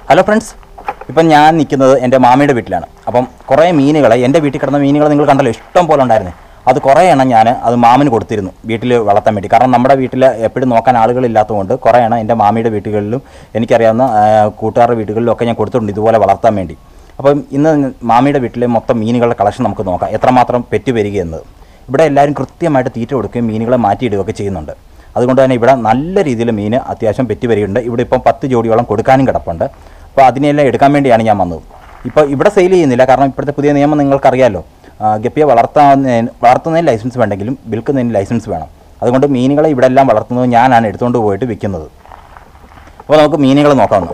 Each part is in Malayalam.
ഹലോ ഫ്രണ്ട്സ്, ഇപ്പം ഞാൻ നിൽക്കുന്നത് എൻ്റെ മാമിയുടെ വീട്ടിലാണ്. അപ്പം കുറേ മീനുകളെ, എൻ്റെ വീട്ടിൽ കിടന്ന മീനുകൾ നിങ്ങൾ കണ്ടല്ലോ, ഇഷ്ടം പോലെ ഉണ്ടായിരുന്നു. അത് കുറേ എണ്ണം ഞാൻ അത് മാമിന് കൊടുത്തിരുന്നു വീട്ടിൽ വളർത്താൻ വേണ്ടി. കാരണം നമ്മുടെ വീട്ടിൽ എപ്പോഴും നോക്കാൻ ആളുകളില്ലാത്തതുകൊണ്ട് കുറേ എണ്ണം എൻ്റെ മാമിയുടെ വീടുകളിലും എനിക്കറിയാവുന്ന കൂട്ടുകാരുടെ വീടുകളിലും ഒക്കെ ഞാൻ കൊടുത്തിട്ടുണ്ട് ഇതുപോലെ വളർത്താൻ വേണ്ടി. അപ്പം ഇന്ന് മാമിയുടെ വീട്ടിലെ മൊത്തം മീനുകളുടെ കളക്ഷൻ നമുക്ക് നോക്കാം, എത്രമാത്രം പെറ്റ് വരികയെന്നത്. ഇവിടെ എല്ലാവരും കൃത്യമായിട്ട് തീറ്റ കൊടുക്കുകയും മീനുകളെ മാറ്റിയിടുകയൊക്കെ ചെയ്യുന്നുണ്ട്. അതുകൊണ്ട് തന്നെ ഇവിടെ നല്ല രീതിയിൽ മീൻ അത്യാവശ്യം പെറ്റ് വരികയുണ്ട്. ഇവിടെ ഇപ്പം 10 ജോഡിയോളം കൊടുക്കാനും കിടപ്പുണ്ട്. അപ്പോൾ അതിനെല്ലാം എടുക്കാൻ വേണ്ടിയാണ് ഞാൻ വന്നത്. ഇപ്പോൾ ഇവിടെ സെയിൽ ചെയ്യുന്നില്ല, കാരണം ഇപ്പോഴത്തെ പുതിയ നിയമം നിങ്ങൾക്കറിയാമല്ലോ. ഗപ്പിയെ വളർത്തുന്നതിന് ലൈസൻസ് വേണ്ടെങ്കിലും വിൽക്കുന്നതിന് ലൈസൻസ് വേണം. അതുകൊണ്ട് മീനുകളെ ഇവിടെ എല്ലാം വളർത്തുന്നത് ഞാനാണ് എടുത്തുകൊണ്ട് പോയിട്ട് വിൽക്കുന്നത്. അപ്പോൾ നമുക്ക് മീനുകൾ നോക്കാവുന്നു.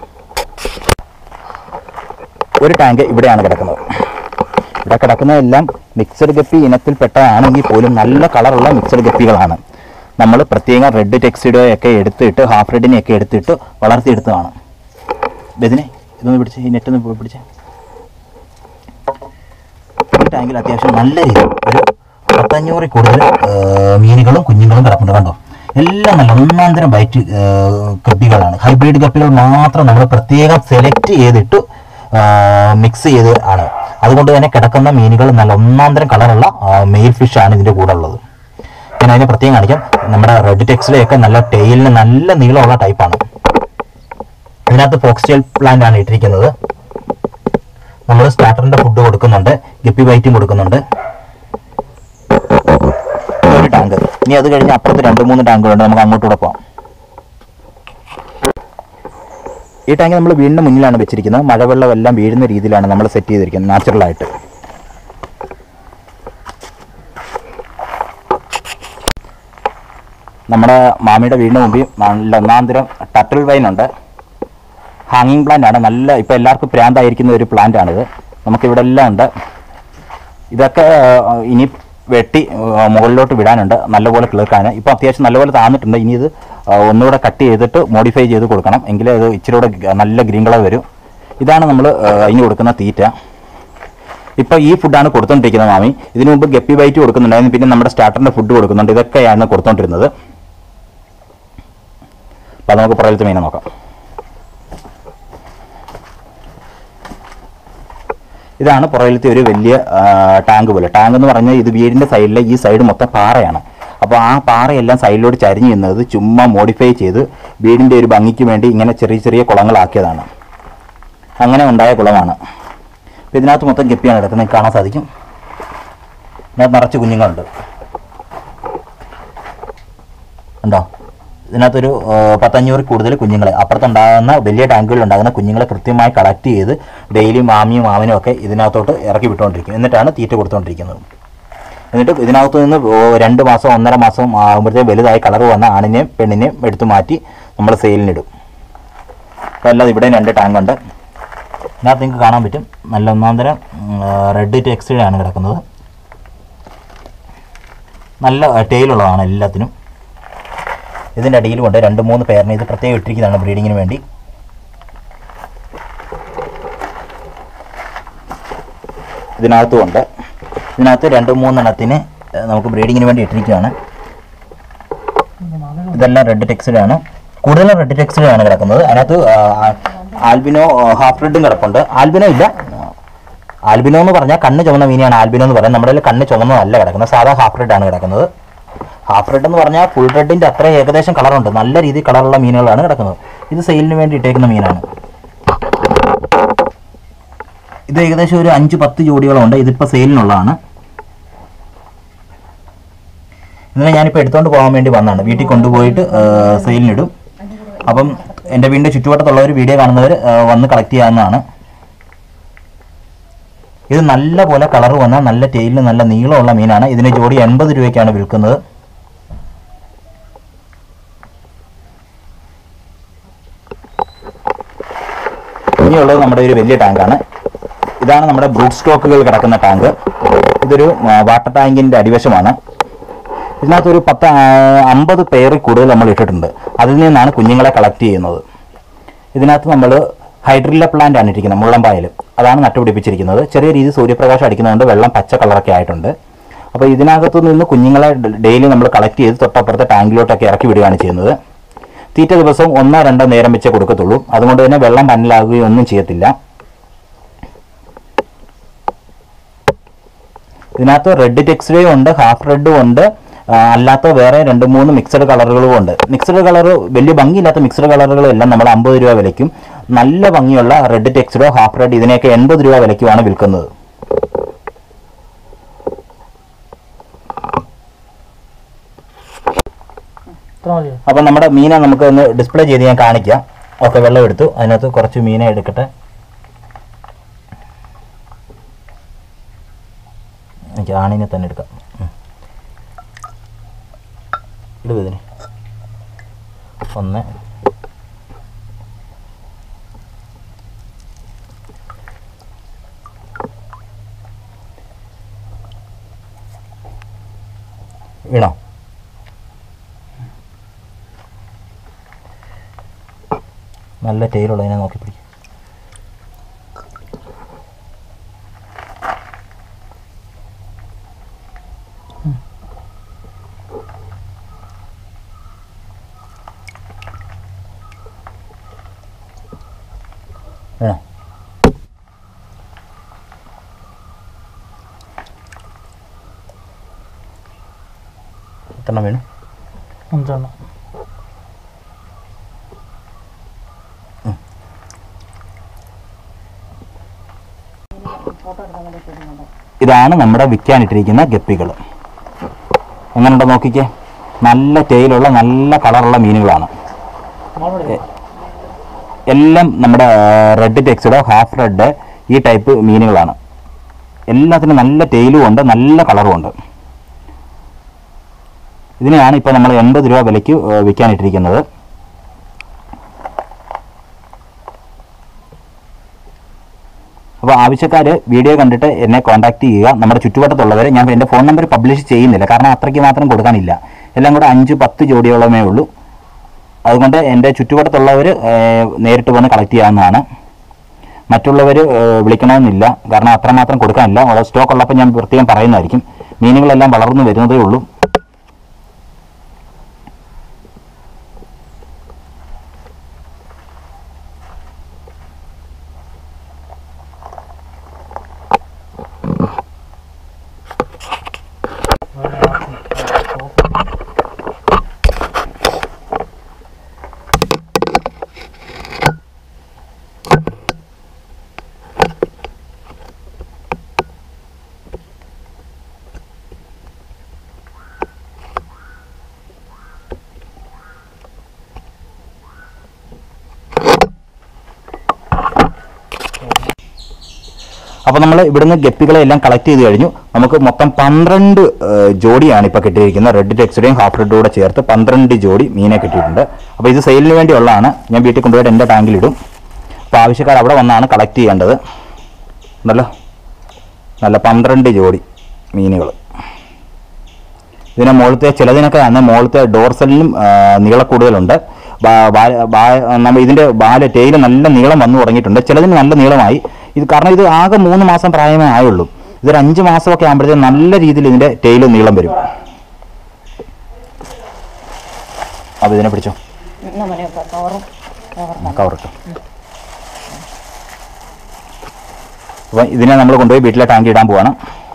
ഒരു ടാങ്ക് ഇവിടെയാണ് കിടക്കുന്നത്. ഇവിടെ കിടക്കുന്നതെല്ലാം മിക്സഡ് ഗപ്പി ഇനത്തിൽപ്പെട്ടതാണെങ്കിൽ പോലും നല്ല കളറുള്ള മിക്സഡ് ഗപ്പികളാണ്. നമ്മൾ പ്രത്യേകം റെഡ് ടെക്സിഡോയൊക്കെ എടുത്തിട്ട് ഹാഫ് റെഡിനെയൊക്കെ എടുത്തിട്ട് വളർത്തിയെടുത്തതാണ്. ബെദിനെ ഇതൊന്ന് പിടിച്ച്, ഈ നെറ്റൊന്ന് പിടിച്ച്. ഈ ടാങ്കിൽ അത്യാവശ്യം നല്ല രീതിയിൽ ഒരു 500 കൂടുതൽ മീനുകളും കുഞ്ഞുങ്ങളും കിടപ്പുണ്ട്. കണ്ടോ, എല്ലാം നല്ല ഒന്നാന്തരം വൈറ്റ് ഗപ്പികളാണ്. ഹൈബ്രിഡ് ഗപ്പികൾ മാത്രം നമ്മൾ പ്രത്യേകം സെലക്ട് ചെയ്തിട്ട് മിക്സ് ചെയ്ത് ആണ്. അതുകൊണ്ട് തന്നെ കിടക്കുന്ന മീനുകൾ നല്ല ഒന്നാന്തരം കളറുള്ള മെയിൽ ഫിഷാണ് ഇതിൻ്റെ കൂടെ ഉള്ളത്. ഞാൻ അതിനെ പ്രത്യേകം കാണിക്കാം. നമ്മുടെ റെഡ് ടെക്സിലൊക്കെ നല്ല ടെയിലിന് നല്ല നീളമുള്ള ടൈപ്പാണ്. ഇതിനകത്ത് ഫോക്സ് ടെയിൽ പ്ലാന്റ് ആണ് ഇട്ടിരിക്കുന്നത്. നമ്മൾ സ്റ്റാർട്ടറിന്റെ ഫുഡ് കൊടുക്കുന്നുണ്ട്, ഗപ്പി വൈറ്റും കൊടുക്കുന്നുണ്ട്. ഒരു ടാങ്ക്. ഇനി അത് കഴിഞ്ഞ് അപ്പുറത്ത് 2-3 ടാങ്കുകളുണ്ട്. നമുക്ക് അങ്ങോട്ടൂടെ പോകാം. ഈ ടാങ്ക് നമ്മൾ വീടിന് മുന്നിലാണ് വെച്ചിരിക്കുന്നത്. മഴവെള്ളം എല്ലാം വീഴുന്ന രീതിയിലാണ് നമ്മൾ സെറ്റ് ചെയ്തിരിക്കുന്നത്, നാച്ചുറലായിട്ട്. നമ്മുടെ മാമിയുടെ വീടിന് മുമ്പിൽ നല്ല ഒന്നാന്തരം ടർട്ടിൽ വൈൻ ഉണ്ട്. ഹാങ്ങിങ് പ്ലാന്റ് ആണ്. നല്ല ഇപ്പോൾ എല്ലാവർക്കും പ്രാന്തായിരിക്കുന്ന ഒരു പ്ലാന്റ് ആണിത്. നമുക്കിവിടെ എല്ലാം ഉണ്ട്. ഇതൊക്കെ ഇനി വെട്ടി മുകളിലോട്ട് വിടാനുണ്ട്, നല്ലപോലെ കിളിർക്കാൻ. ഇപ്പോൾ അത്യാവശ്യം നല്ലപോലെ താന്നിട്ടുണ്ട്. ഇനി ഇത് ഒന്നുകൂടെ കട്ട് ചെയ്തിട്ട് മോഡിഫൈ ചെയ്ത് കൊടുക്കണം, എങ്കിലേ അത് ഇച്ചിരി കൂടെ നല്ല ഗ്രീൻ കളർ വരും. ഇതാണ് നമ്മൾ അതിന് കൊടുക്കുന്ന തീറ്റ. ഇപ്പോൾ ഈ ഫുഡാണ് കൊടുത്തുകൊണ്ടിരിക്കുന്നത് മാമി. ഇതിനു മുമ്പ് ഗപ്പി വൈറ്റ് കൊടുക്കുന്നുണ്ടായിരുന്നു, പിന്നെ നമ്മുടെ സ്റ്റാർട്ടറിൻ്റെ ഫുഡ് കൊടുക്കുന്നുണ്ട്. ഇതൊക്കെയാണ് കൊടുത്തുകൊണ്ടിരുന്നത്. അപ്പോൾ നമുക്ക് പുറകിലത്തെ മീനെ നോക്കാം. ഇതാണ് പുറകിലത്തെ ഒരു വലിയ ടാങ്ക് പോലെ. ടാങ്ക് എന്ന് പറഞ്ഞാൽ ഇത് വീടിൻ്റെ സൈഡിലെ ഈ സൈഡ് മൊത്തം പാറയാണ്. അപ്പോൾ ആ പാറയെല്ലാം സൈഡിലോട്ട് ചരിഞ്ഞ് നിന്നത് ചുമ്മാ മോഡിഫൈ ചെയ്ത് വീടിൻ്റെ ഒരു ഭംഗിക്ക് വേണ്ടി ഇങ്ങനെ ചെറിയ ചെറിയ കുളങ്ങളാക്കിയതാണ്. അങ്ങനെ ഉണ്ടായ കുളമാണ്. അപ്പോൾ ഇതിനകത്ത് മൊത്തം ഗപ്പിയാണ് കിടക്കുന്നത്, കാണാൻ സാധിക്കും. ഇതിനകത്ത് നിറച്ച് കുഞ്ഞുങ്ങളുണ്ട്. ഉണ്ടോ? ഇതിനകത്തൊരു 500 കൂടുതൽ കുഞ്ഞുങ്ങളെ, അപ്പുറത്തുണ്ടാകുന്ന വലിയ ടാങ്കുകളിലുണ്ടാകുന്ന കുഞ്ഞുങ്ങളെ കൃത്യമായി കളക്ട് ചെയ്ത് ഡെയിലി മാമിയും മാമനും ഒക്കെ ഇതിനകത്തോട്ട് ഇറക്കി വിട്ടുകൊണ്ടിരിക്കും. എന്നിട്ടാണ് തീറ്റ കൊടുത്തുകൊണ്ടിരിക്കുന്നത്. എന്നിട്ട് ഇതിനകത്ത് നിന്ന് 2 മാസം 1.5 മാസം ആകുമ്പോഴത്തേക്കും വലുതായി കളർ വന്ന ആണിനെയും പെണ്ണിനെയും എടുത്തു മാറ്റി നമ്മൾ സെയിലിനിടും. അപ്പോൾ അല്ലാതെ ഇവിടെ 2 ടാങ്കുണ്ട്. ഇതിനകത്ത് നിങ്ങൾക്ക് കാണാൻ പറ്റും നല്ല ഒന്നാന്തരം റെഡ് ടെക്സ്റ്റൈലാണ് കിടക്കുന്നത്. നല്ല ടെയിലുള്ളതാണ് എല്ലാത്തിനും. ഇതിൻ്റെ അടിയിലുമുണ്ട് 2-3 പേരിനെ. ഇത് പ്രത്യേകം ഇട്ടിരിക്കുന്നതാണ് ബ്രീഡിങ്ങിന് വേണ്ടി. ഇതിനകത്തുമുണ്ട്. ഇതിനകത്ത് 2-3 എണ്ണത്തിന് നമുക്ക് ബ്രീഡിങ്ങിന് വേണ്ടി ഇട്ടിരിക്കുകയാണ്. ഇതെല്ലാം റെഡ് ടെക്സ്റ്റൈലാണ്. കൂടുതലും റെഡ് ടെക്സ്റ്റൈലാണ് കിടക്കുന്നത്. അതിനകത്ത് ആൽബിനോ ഹാഫ് റെഡും കിടപ്പുണ്ട്. ആൽബിനോ ഇല്ല. ആൽബിനോ എന്ന് പറഞ്ഞാൽ കണ്ണ് ചുവന്ന മീനാണ് ആൽബിനോ എന്ന് പറയുന്നത്. നമ്മുടെ കണ്ണ് ചുവന്നതല്ല കിടക്കുന്നത്, സാധാ ഹാഫ് റെഡാണ് കിടക്കുന്നത്. ഹാഫ് റെഡ് എന്ന് പറഞ്ഞാൽ ഫുൾ റെഡിൻ്റെ അത്ര ഏകദേശം കളറുണ്ട്. നല്ല രീതിയിൽ കളറുള്ള മീനുകളാണ് കിടക്കുന്നത്. ഇത് സെയിലിന് വേണ്ടി ഇട്ടേക്കുന്ന മീനാണ്. ഇത് ഏകദേശം ഒരു 5-10 ജോഡികളുണ്ട്. ഇതിപ്പോൾ സെയിലിനുള്ളതാണ്. ഇതിനെ ഞാനിപ്പോൾ എടുത്തുകൊണ്ട് പോകാൻ വേണ്ടി വന്നതാണ്. വീട്ടിൽ കൊണ്ടുപോയിട്ട് സെയിലിനിടും. അപ്പം എൻ്റെ വീടിൻ്റെ ചുറ്റുവട്ടത്തുള്ളവർ, വീഡിയോ കാണുന്നവർ വന്ന് കളക്ട് ചെയ്യാവുന്നതാണ്. ഇത് നല്ല പോലെ കളർ വന്ന നല്ല ടെയിലിന് നല്ല നീളമുള്ള മീനാണ്. ഇതിന് ജോഡി 80 രൂപയ്ക്കാണ് വിൽക്കുന്നത്. ഇനിയുള്ളത് നമ്മുടെ ഒരു വലിയ ടാങ്കാണ്. ഇതാണ് നമ്മുടെ ബ്രൂട്ട് സ്റ്റോക്കുകൾ കിടക്കുന്ന ടാങ്ക്. ഇതൊരു വാട്ടർ ടാങ്കിൻ്റെ അടിവശമാണ്. ഇതിനകത്തൊരു 50 പേരിൽ കൂടുതൽ നമ്മൾ ഇട്ടിട്ടുണ്ട്. അതിൽ നിന്നാണ് കുഞ്ഞുങ്ങളെ കളക്ട് ചെയ്യുന്നത്. ഇതിനകത്ത് നമ്മൾ ഹൈഡ്രില്ല പ്ലാന്റ് ആണ് ഇരിക്കുന്നത്, മുള്ളമ്പായൽ. അതാണ് നട്ടുപിടിപ്പിച്ചിരിക്കുന്നത്. ചെറിയ രീതിയിൽ സൂര്യപ്രകാശം അടിക്കുന്നതുകൊണ്ട് വെള്ളം പച്ച കളറൊക്കെ ആയിട്ടുണ്ട്. അപ്പോൾ ഇതിനകത്തു നിന്ന് കുഞ്ഞുങ്ങളെ ഡെയിലി നമ്മൾ കളക്ട് ചെയ്ത് തൊട്ടപ്പുറത്തെ ടാങ്കിലോട്ടൊക്കെ ഇറക്കി വിടുകയാണ് ചെയ്യുന്നത്. തീറ്റ ദിവസവും 1-2 നേരം വെച്ചേ കൊടുക്കത്തുള്ളൂ. അതുകൊണ്ട് തന്നെ വെള്ളം പന്നലാകുകയോ ഒന്നും ചെയ്യത്തില്ല. ഇതിനകത്ത് റെഡ് ടെക്സ്ഡയും ഉണ്ട്, ഹാഫ് റെഡും ഉണ്ട്, അല്ലാത്ത വേറെ 2-3 മിക്സഡ് കളറുകളും ഉണ്ട്. മിക്സഡ് കളർ വലിയ ഭംഗിയില്ലാത്ത മിക്സഡ് കളറുകളെല്ലാം നമ്മൾ 50 രൂപ വിലയ്ക്കും, നല്ല ഭംഗിയുള്ള റെഡ് ടെക്സ്ഡോ ഹാഫ് റെഡ് ഇതിനെയൊക്കെ 80 രൂപ വിലയ്ക്കുമാണ് വിൽക്കുന്നത്. അപ്പം നമ്മുടെ മീനെ നമുക്ക് ഒന്ന് ഡിസ്പ്ലേ ചെയ്ത് ഞാൻ കാണിക്കാം. ഓക്കെ, വെള്ളം എടുത്തു, അതിനകത്ത് കുറച്ച് മീനെ എടുക്കട്ടെ. എനിക്ക് ആണിനെ തന്നെ എടുക്കാം. ഇടുവതിന് 1 വീണോ? നല്ല ടൈലുള്ളതിനെ നോക്കി പിടിക്കും. വേണോ? എത്ര വീണു? 5. ഇതാണ് നമ്മുടെ വിൽക്കാനിട്ടിരിക്കുന്ന ഗപ്പികൾ. എങ്ങനെയുണ്ടോ നോക്കിക്കേ. നല്ല ടൈലുള്ള നല്ല കളറുള്ള മീനുകളാണ്. എല്ലാം നമ്മുടെ റെഡ് ടെക്സ്ഡോ ഹാഫ് റെഡ് ഈ ടൈപ്പ് മീനുകളാണ്. എല്ലാത്തിനും നല്ല ടൈലും ഉണ്ട്, നല്ല കളറും ഉണ്ട്. ഇതിനെയാണ് ഇപ്പോൾ നമ്മൾ 80 രൂപ വിലയ്ക്ക് വിൽക്കാനിട്ടിരിക്കുന്നത്. അപ്പോൾ ആവശ്യക്കാർ വീഡിയോ കണ്ടിട്ട് എന്നെ കോൺടാക്ട് ചെയ്യുക. നമ്മുടെ ചുറ്റുവട്ടത്തുള്ളവർ, ഞാൻ എൻ്റെ ഫോൺ നമ്പർ പബ്ലിഷ് ചെയ്യുന്നില്ല, കാരണം അത്രയ്ക്ക് മാത്രം കൊടുക്കാനില്ല. എല്ലാം കൂടെ 5-10 ജോഡിയോളമേ ഉള്ളൂ. അതുകൊണ്ട് എൻ്റെ ചുറ്റുവട്ടത്തുള്ളവർ നേരിട്ട് വന്ന് കളക്ട് ചെയ്യാവുന്നതാണ്. മറ്റുള്ളവർ വിളിക്കണമെന്നില്ല, കാരണം അത്രമാത്രം കൊടുക്കാനില്ല. സ്റ്റോക്ക് ഉള്ളപ്പോൾ ഞാൻ പ്രത്യേകം പറയുന്നതായിരിക്കും. മീനുകളെല്ലാം വളർന്നു വരുന്നതേ ഉള്ളൂ. അപ്പോൾ നമ്മൾ ഇവിടുന്ന് ഗപ്പികളെ എല്ലാം കളക്ട് ചെയ്ത് കഴിഞ്ഞു. നമുക്ക് മൊത്തം 12 ജോഡിയാണ് ഇപ്പോൾ കിട്ടിയിരിക്കുന്നത്. റെഡ് ടെക്സ്ഡയും ഹാഫ് റെഡും കൂടെ ചേർത്ത് 12 ജോഡി മീനെ കിട്ടിയിട്ടുണ്ട്. അപ്പോൾ ഇത് സെയിലിന് വേണ്ടിയുള്ളതാണ്. ഞാൻ വീട്ടിൽ കൊണ്ടുപോയിട്ട് എൻ്റെ ടാങ്കിലിടും. അപ്പോൾ ആവശ്യക്കാർ അവിടെ വന്നാണ് കളക്ട് ചെയ്യേണ്ടത്. ഉണ്ടല്ലോ, നല്ല 12 ജോഡി മീനുകൾ. ഇതിനെ മുകളിലത്തെ ചിലതിനൊക്കെ മുകളിലത്തെ ഡോർസലിനും നീളക്കൂടുതലുണ്ട്. നമ്മൾ ഇതിൻ്റെ ടൈല് നല്ല നീളം വന്നു തുടങ്ങിയിട്ടുണ്ട്. ചിലതിന് നല്ല നീളമായി. ഇത് കാരണം ഇത് ആകെ 3 മാസം പ്രായമേ ആയുള്ളൂ. ഇതൊരു 5 മാസമൊക്കെ ആകുമ്പോഴത്തേക്കും നല്ല രീതിയിൽ ഇതിൻ്റെ ടൈല് നീളം വരും. അപ്പോൾ ഇതിനെ പിടിച്ചോ, കവറിട്ടു. അപ്പം ഇതിനെ നമ്മൾ കൊണ്ടുപോയി വീട്ടിലെ ടാങ്കി ഇടാൻ പോവാണ്.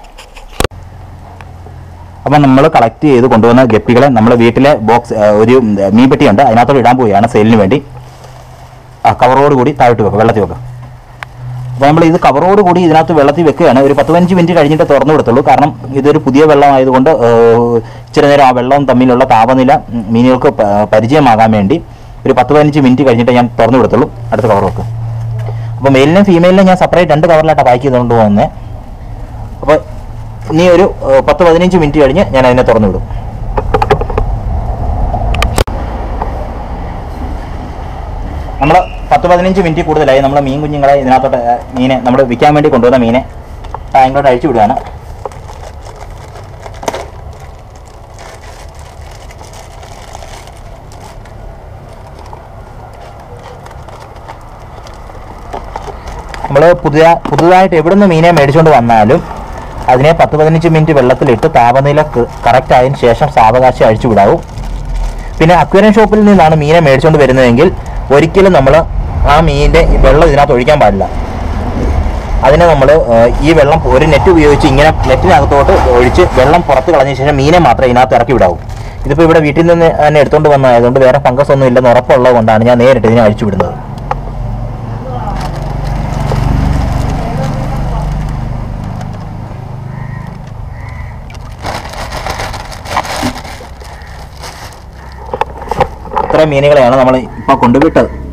അപ്പം നമ്മൾ കളക്ട് ചെയ്ത് കൊണ്ടുവന്ന ഗപ്പികളെ നമ്മൾ വീട്ടിലെ ബോക്സ് ഒരു മീൻപെട്ടിയുണ്ട്, അതിനകത്തോട് ഇടാൻ പോവുകയാണ് സെയിലിന് വേണ്ടി. കവറോട് കൂടി താഴോട്ട് വെക്കുക, വെള്ളത്തിൽ വെക്കുക. അപ്പോൾ നമ്മൾ ഇത് കവറോട് കൂടി ഇതിനകത്ത് വെള്ളത്തിൽ വെക്കുകയാണ്. ഒരു 10-15 മിനിറ്റ് കഴിഞ്ഞിട്ട് തുറന്നു കൊടുത്തുള്ളൂ. കാരണം ഇതൊരു പുതിയ വെള്ളമായതുകൊണ്ട് ഇച്ചിരി നേരം ആ വെള്ളവും തമ്മിലുള്ള താപനില മീനുകൾക്ക് പരിചയമാകാൻ വേണ്ടി ഒരു 10-15 മിനിറ്റ് കഴിഞ്ഞിട്ട് ഞാൻ തുറന്നു കൊടുത്തുള്ളൂ. അടുത്ത കവർ വെക്കുക. അപ്പോൾ മെയിലിനും ഫീമെയിലിനും ഞാൻ സെപ്പറേറ്റ് 2 കവറിലായിട്ടാണ് പാക്ക് ചെയ്തുകൊണ്ട് പോകുന്നത്. അപ്പോൾ ഇനി ഒരു 10-15 മിനിറ്റ് കഴിഞ്ഞ് ഞാൻ അതിനെ തുറന്നു വിടും. നമ്മൾ 10-15 മിനിറ്റ് കൂടുതലായി നമ്മൾ മീൻ കുഞ്ഞുങ്ങളെ ഇതിനകത്തോട്ട് മീനെ നമ്മൾ വിൽക്കാൻ വേണ്ടി കൊണ്ടുവന്ന മീനെ ടാങ്കിലോട്ട് അഴിച്ചു വിടുകയാണ്. നമ്മൾ പുതുതായിട്ട് എവിടുന്ന് മീനെ മേടിച്ചുകൊണ്ട് വന്നാലും അതിനെ 10-15 മിനിറ്റ് വെള്ളത്തിലിട്ട് താപനില കറക്റ്റ് ആയതിനു ശേഷം സാവകാശം അഴിച്ചു വിടാവും. പിന്നെ അക്വേറിയം ഷോപ്പിൽ നിന്നാണ് മീനെ മേടിച്ചുകൊണ്ട് വരുന്നതെങ്കിൽ ഒരിക്കലും നമ്മൾ ആ മീനിൻ്റെ വെള്ളം ഇതിനകത്ത് ഒഴിക്കാൻ പാടില്ല. അതിനെ നമ്മൾ ഈ വെള്ളം ഒരു നെറ്റ് ഉപയോഗിച്ച് ഇങ്ങനെ നെറ്റിനകത്തോട്ട് ഒഴിച്ച് വെള്ളം പുറത്ത് കളഞ്ഞ ശേഷം മീനെ മാത്രമേ ഇതിനകത്ത് ഇറക്കി വിടാവൂ. ഇതിപ്പോൾ ഇവിടെ വീട്ടിൽ നിന്ന് തന്നെ എടുത്തുകൊണ്ട് വന്നതായതുകൊണ്ട് വേറെ ഫംഗസ് ഒന്നും ഇല്ലെന്ന് ഉറപ്പുള്ളത് കൊണ്ടാണ് ഞാൻ നേരിട്ട് ഇതിനെ അഴിച്ചു വിടുന്നത്. ഇത്രയും മീനുകളെയാണ് നമ്മൾ ഇപ്പോൾ കൊണ്ടുവിട്ടത്.